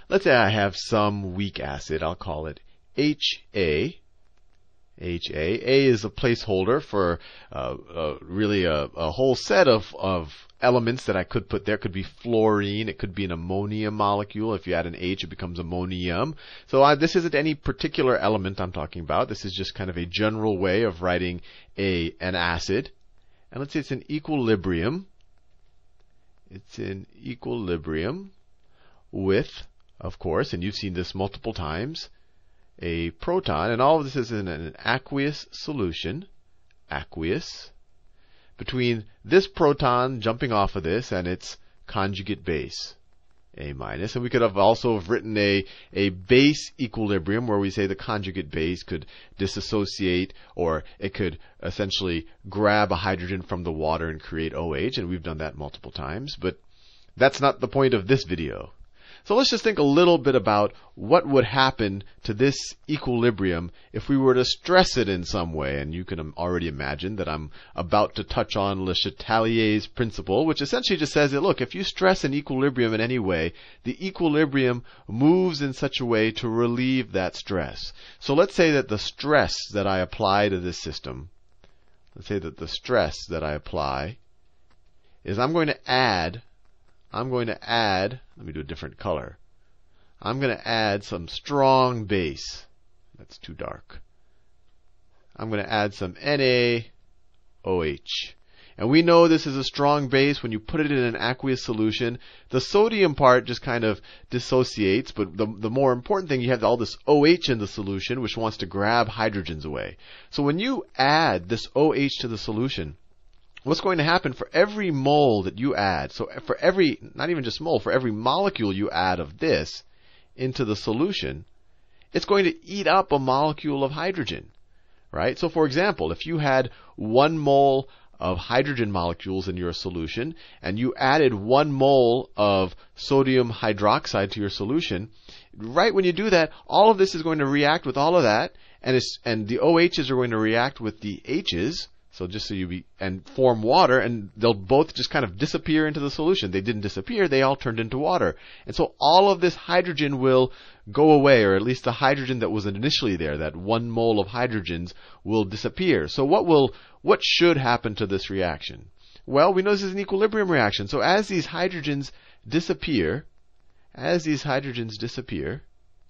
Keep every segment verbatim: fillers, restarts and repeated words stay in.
let's say I have some weak acid. I'll call it H A. H A. A is a placeholder for uh, uh, really a, a whole set of, of elements that I could put there. It could be fluorine. It could be an ammonium molecule. If you add an H, it becomes ammonium. So I, this isn't any particular element I'm talking about. This is just kind of a general way of writing a an acid. And let's say it's in equilibrium. It's in equilibrium with, of course, and you've seen this multiple times, a proton, and all of this is in an aqueous solution, aqueous, between this proton jumping off of this and its conjugate base, A minus. And we could have also have written a, a base equilibrium where we say the conjugate base could disassociate, or it could essentially grab a hydrogen from the water and create OH, and we've done that multiple times, but that's not the point of this video. So let's just think a little bit about what would happen to this equilibrium if we were to stress it in some way. And you can already imagine that I'm about to touch on Le Chatelier's principle, which essentially just says that, look, if you stress an equilibrium in any way, the equilibrium moves in such a way to relieve that stress. So let's say that the stress that I apply to this system, let's say that the stress that I apply is I'm going to add I'm going to add, let me do a different color. I'm going to add some strong base. That's too dark. I'm going to add some N A O H. And we know this is a strong base when you put it in an aqueous solution. The sodium part just kind of dissociates, but the, the more important thing, you have all this OH in the solution, which wants to grab hydrogens away. So when you add this OH to the solution, what's going to happen for every mole that you add, so for every, not even just mole, for every molecule you add of this into the solution, it's going to eat up a molecule of hydrogen, right? So for example, if you had one mole of hydrogen molecules in your solution, and you added one mole of sodium hydroxide to your solution, right when you do that, all of this is going to react with all of that, and, it's, and the OHs are going to react with the H's, so just so you be, and form water, and they'll both just kind of disappear into the solution. They didn't disappear, they all turned into water. And so all of this hydrogen will go away, or at least the hydrogen that was initially there, that one mole of hydrogens, will disappear. So what will, what should happen to this reaction? Well, we know this is an equilibrium reaction. So as these hydrogens disappear, as these hydrogens disappear,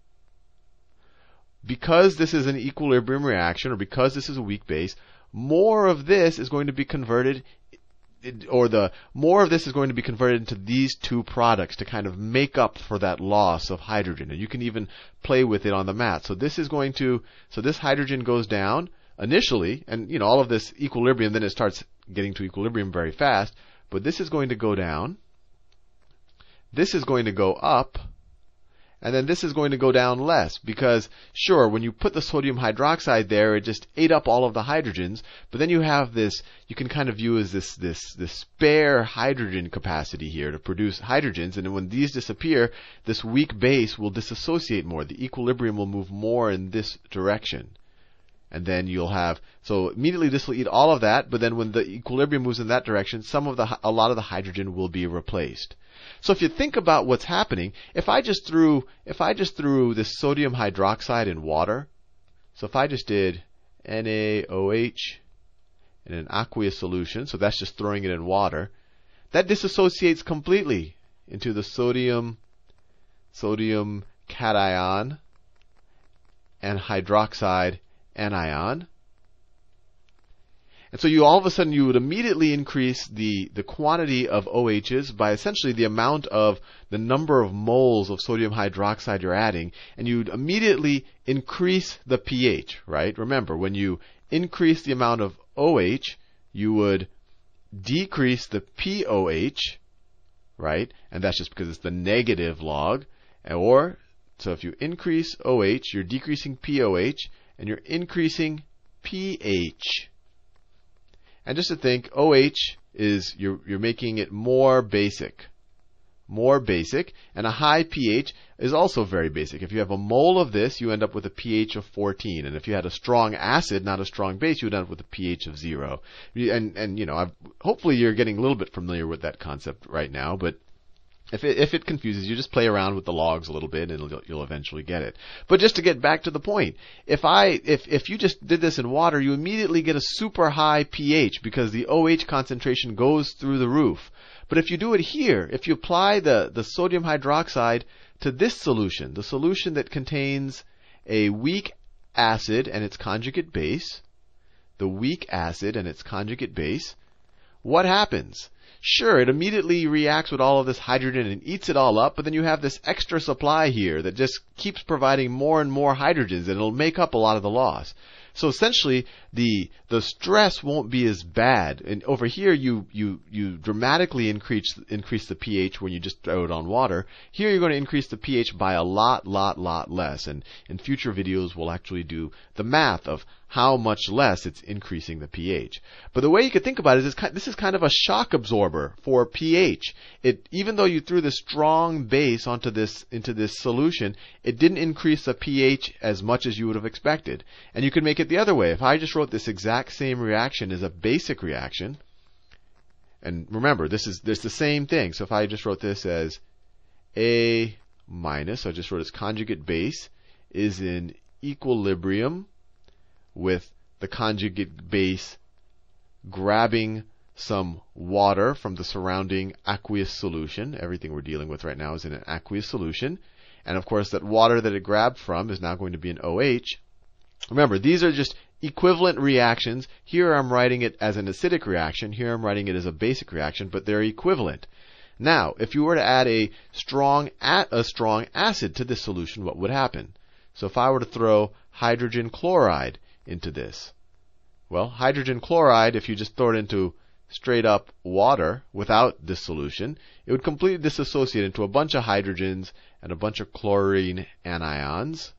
because this is an equilibrium reaction, or because this is a weak base, more of this is going to be converted, or the more of this is going to be converted into these two products to kind of make up for that loss of hydrogen. And you can even play with it on the mat. So this is going to, so this hydrogen goes down initially, and you know all of this equilibrium, then it starts getting to equilibrium very fast. But this is going to go down. This is going to go up. And then this is going to go down less, because sure, when you put the sodium hydroxide there, it just ate up all of the hydrogens, but then you have this, you can kind of view as this, this, this spare hydrogen capacity here to produce hydrogens, and when these disappear, this weak base will disassociate more. The equilibrium will move more in this direction. And then you'll have, so immediately this will eat all of that, but then when the equilibrium moves in that direction, some of the, a lot of the hydrogen will be replaced. So if you think about what's happening, if I just threw, if I just threw this sodium hydroxide in water, so if I just did N A O H in an aqueous solution, so that's just throwing it in water, that disassociates completely into the sodium, sodium cation and hydroxide anion. And so you all of a sudden you would immediately increase the, the quantity of OHs by essentially the amount of the number of moles of sodium hydroxide you're adding, and you'd immediately increase the pH, right? Remember, when you increase the amount of OH, you would decrease the pOH, right? And that's just because it's the negative log. Or, so if you increase OH, you're decreasing pOH, and you're increasing pH. And just to think, OH is, you're, you're making it more basic. More basic. And a high pH is also very basic. If you have a mole of this, you end up with a pH of fourteen. And if you had a strong acid, not a strong base, you would end up with a pH of zero. And, and you know, I've, hopefully you're getting a little bit familiar with that concept right now. But If it, if it confuses you, just play around with the logs a little bit and you'll, you'll eventually get it. But just to get back to the point, if I, if, if you just did this in water, you immediately get a super high pH because the OH concentration goes through the roof. But if you do it here, if you apply the, the sodium hydroxide to this solution, the solution that contains a weak acid and its conjugate base, the weak acid and its conjugate base, what happens? Sure, it immediately reacts with all of this hydrogen and eats it all up, but then you have this extra supply here that just keeps providing more and more hydrogens, and it'll make up a lot of the loss. So essentially, the the stress won't be as bad. And over here, you you you dramatically increase increase the pH when you just throw it on water. Here, you're going to increase the pH by a lot, lot, lot less. And in future videos, we'll actually do the math of how much less it's increasing the pH. But the way you could think about it is kind, this is kind of a shock absorber for pH. It, even though you threw this strong base onto this into this solution, it didn't increase the pH as much as you would have expected. And you could make it the other way. If I just wrote this exact same reaction as a basic reaction, and remember, this is this the same thing. So if I just wrote this as A minus, so I just wrote its conjugate base is in equilibrium with the conjugate base grabbing some water from the surrounding aqueous solution. Everything we're dealing with right now is in an aqueous solution. And of course, that water that it grabbed from is now going to be an OH. Remember, these are just equivalent reactions. Here I'm writing it as an acidic reaction. Here I'm writing it as a basic reaction, but they're equivalent. Now, if you were to add a strong, a strong acid to this solution, what would happen? So if I were to throw hydrogen chloride into this, well, hydrogen chloride, if you just throw it into straight up water without this solution, it would completely dissociate into a bunch of hydrogens and a bunch of chlorine anions.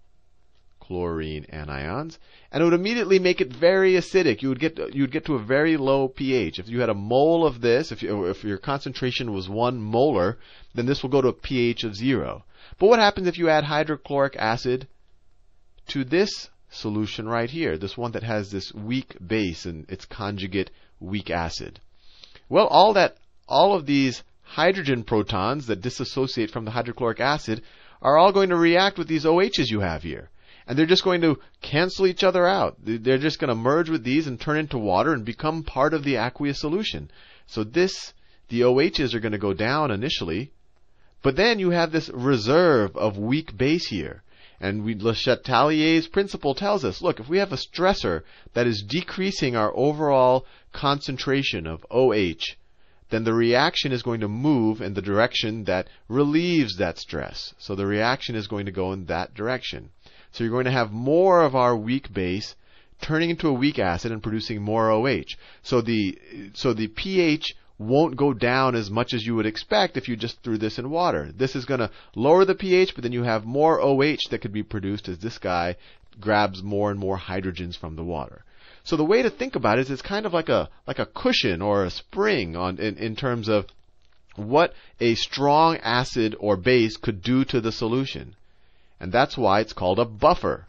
Chlorine anions, and it would immediately make it very acidic. You would get you would get to a very low pH. If you had a mole of this, if you, if your concentration was one molar, then this will go to a pH of zero. But what happens if you add hydrochloric acid to this solution right here, this one that has this weak base and its conjugate weak acid? Well, all that all of these hydrogen protons that dissociate from the hydrochloric acid are all going to react with these OHs you have here. And they're just going to cancel each other out. They're just going to merge with these and turn into water and become part of the aqueous solution. So this, the OHs are going to go down initially, but then you have this reserve of weak base here. And we, Le Chatelier's principle tells us, look, if we have a stressor that is decreasing our overall concentration of OH, then the reaction is going to move in the direction that relieves that stress. So the reaction is going to go in that direction. So you're going to have more of our weak base turning into a weak acid and producing more OH. So the so the pH won't go down as much as you would expect if you just threw this in water. This is going to lower the pH, but then you have more OH that could be produced as this guy grabs more and more hydrogens from the water. So the way to think about it is it's kind of like a like a cushion or a spring on in, in terms of what a strong acid or base could do to the solution. And that's why it's called a buffer.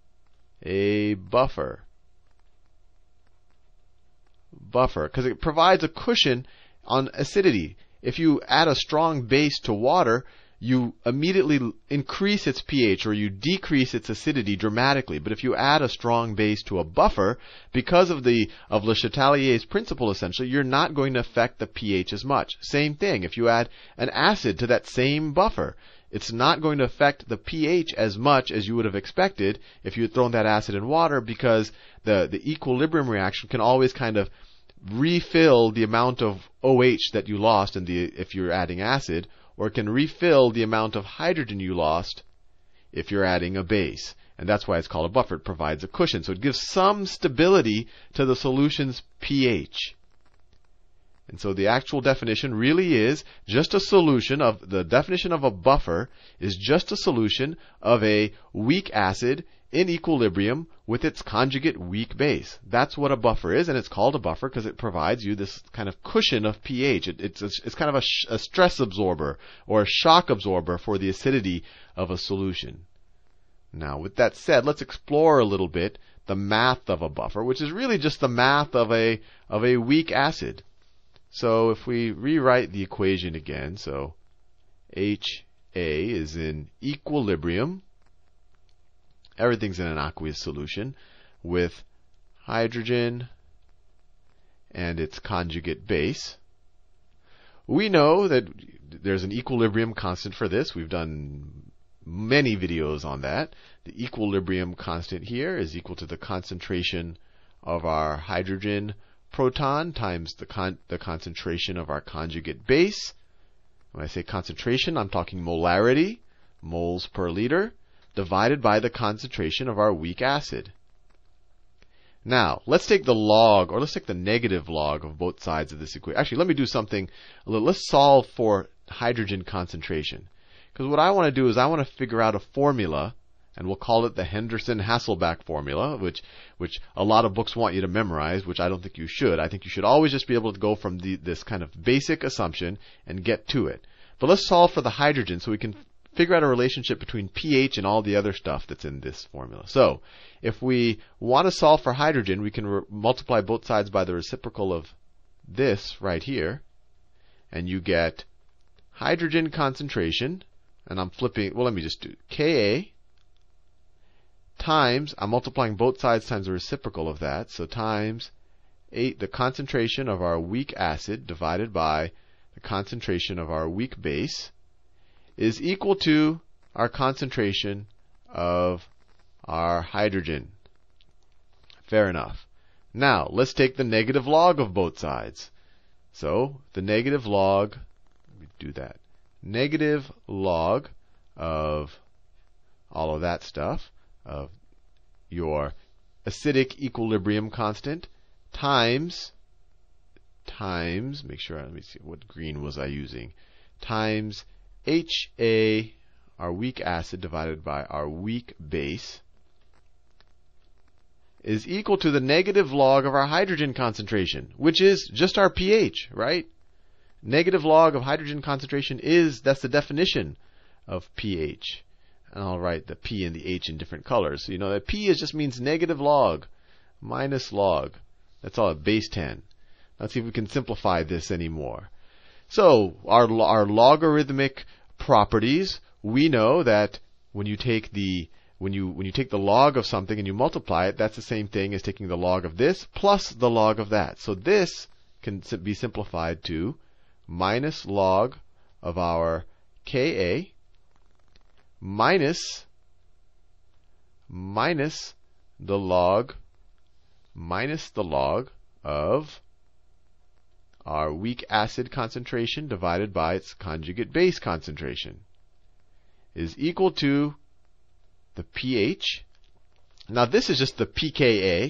A buffer. Buffer, because it provides a cushion on acidity. If you add a strong base to water, you immediately increase its pH or you decrease its acidity dramatically. But if you add a strong base to a buffer, because of the of Le Chatelier's principle, essentially, you're not going to affect the pH as much. Same thing, if you add an acid to that same buffer, it's not going to affect the pH as much as you would have expected if you had thrown that acid in water, because the, the equilibrium reaction can always kind of refill the amount of OH that you lost in the, if you're adding acid, or it can refill the amount of hydrogen you lost if you're adding a base. And that's why it's called a buffer. It provides a cushion. So it gives some stability to the solution's pH. And so the actual definition really is just a solution of, the definition of a buffer is just a solution of a weak acid in equilibrium with its conjugate weak base. That's what a buffer is, and it's called a buffer because it provides you this kind of cushion of pH. It, it's, a, it's kind of a, sh a stress absorber or a shock absorber for the acidity of a solution. Now, with that said, let's explore a little bit the math of a buffer, which is really just the math of a, of a weak acid. So if we rewrite the equation again, so H A is in equilibrium. Everything's in an aqueous solution with hydrogen and its conjugate base. We know that there's an equilibrium constant for this. We've done many videos on that. The equilibrium constant here is equal to the concentration of our hydrogen proton times the, con the concentration of our conjugate base. When I say concentration, I'm talking molarity, moles per liter, divided by the concentration of our weak acid. Now, let's take the log, or let's take the negative log of both sides of this equation. Actually, let me do something a little. Let's solve for hydrogen concentration. Because what I want to do is I want to figure out a formula, and we'll call it the Henderson-Hasselbalch formula, which, which a lot of books want you to memorize, which I don't think you should. I think you should always just be able to go from the, this kind of basic assumption and get to it. But let's solve for the hydrogen so we can figure out a relationship between pH and all the other stuff that's in this formula. So, if we want to solve for hydrogen, we can re- multiply both sides by the reciprocal of this right here, and you get hydrogen concentration, and I'm flipping, well, let me just do Ka times, I'm multiplying both sides times the reciprocal of that, so times eight, the concentration of our weak acid divided by the concentration of our weak base, is equal to our concentration of our hydrogen. Fair enough. Now, let's take the negative log of both sides. So, the negative log, let me do that, negative log of all of that stuff, of your acidic equilibrium constant, times, times, make sure, let me see, what green was I using, times H A, our weak acid, divided by our weak base, is equal to the negative log of our hydrogen concentration, which is just our pH, right? Negative log of hydrogen concentration is, that's the definition of pH. And I'll write the P and the H in different colors. So you know that P is just means negative log, minus log. That's all at base ten. Let's see if we can simplify this anymore. So our, our logarithmic properties, we know that when you take the when you when you take the log of something and you multiply it, that's the same thing as taking the log of this plus the log of that. So this can be simplified to minus log of our Ka minus minus the log minus the log of our weak acid concentration divided by its conjugate base concentration is equal to the pH. Now this is just the pKa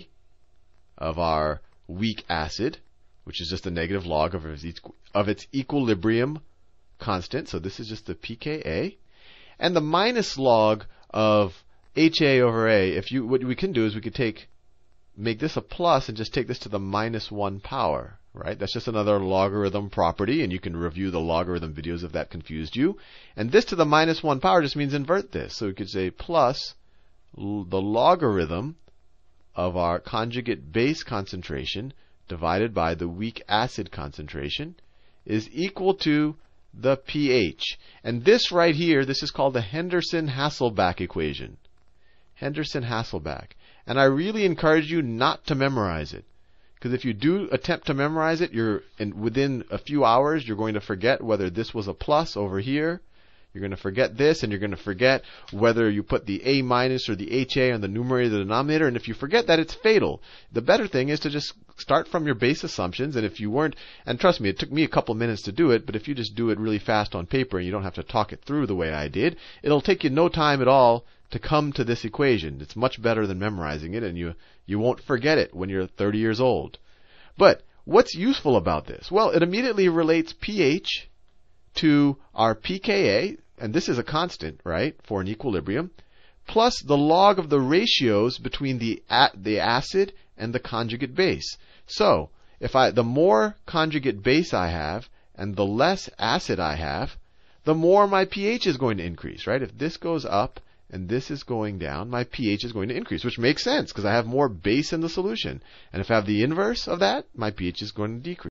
of our weak acid, which is just the negative log of its, of its equilibrium constant. So this is just the pKa. And the minus log of Ha over A, if you, what we can do is we could take, make this a plus and just take this to the minus one power. Right? That's just another logarithm property, and you can review the logarithm videos if that confused you. And this to the minus one power just means invert this. So we could say plus l the logarithm of our conjugate base concentration divided by the weak acid concentration is equal to the pH. And this right here, this is called the Henderson-Hasselbalch equation. Henderson-Hasselbalch. And I really encourage you not to memorize it. Because if you do attempt to memorize it, you're in, within a few hours, you're going to forget whether this was a plus over here. You're going to forget this, and you're going to forget whether you put the A minus or the H A on the numerator or the denominator. And if you forget that, it's fatal. The better thing is to just start from your base assumptions. And if you weren't, and trust me, it took me a couple minutes to do it, but if you just do it really fast on paper and you don't have to talk it through the way I did, it'll take you no time at all to come to this equation. It's much better than memorizing it, and you you won't forget it when you're thirty years old. But what's useful about this? Well, it immediately relates pH to our pKa, and this is a constant, right, for an equilibrium, plus the log of the ratios between the a, the acid and the conjugate base. So, if I the more conjugate base I have and the less acid I have, the more my pH is going to increase, right? If this goes up and this is going down, my pH is going to increase, which makes sense because I have more base in the solution. And if I have the inverse of that, my pH is going to decrease.